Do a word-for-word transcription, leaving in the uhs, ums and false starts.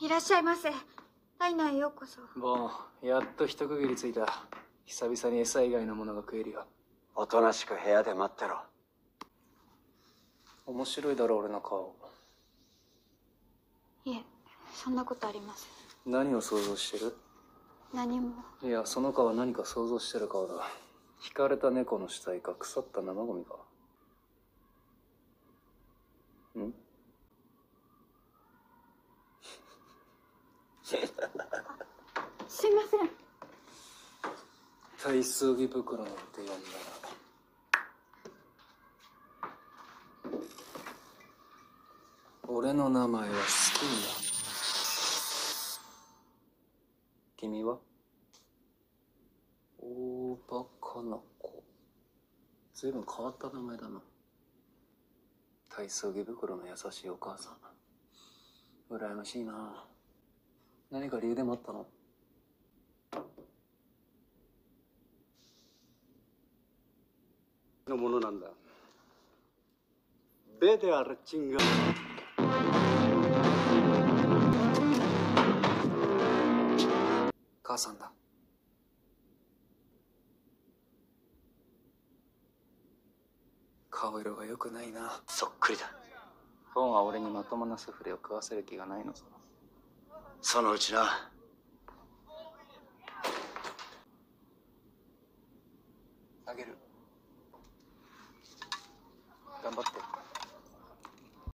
いらっしゃいませ。体内へようこそ。 ボン、やっと一区切りついた。久々に餌以外のものが食えるよ。 おとなしく部屋で待ってろ。 面白いだろ俺の顔。 いえ、そんなことありません。 何を想像してる？ 何も。 いや、その顔は何か想像してる顔だ。惹かれた猫の死体か腐った生ゴミか。ん？ すいません。 体操着袋なんて呼んだな。俺の名前はスキンだ。君は？大バカな子。随分変わった名前だな。体操着袋の優しいお母さん。羨ましいな。何か理由でもあったの？ のものなんだ。ベデアルチンガ。 母さんだ。顔色が良くないな。 そっくりだ。 ボンは俺にまともなスフレを食わせる気がないのさ。 そのうちな。 あげる。頑張って。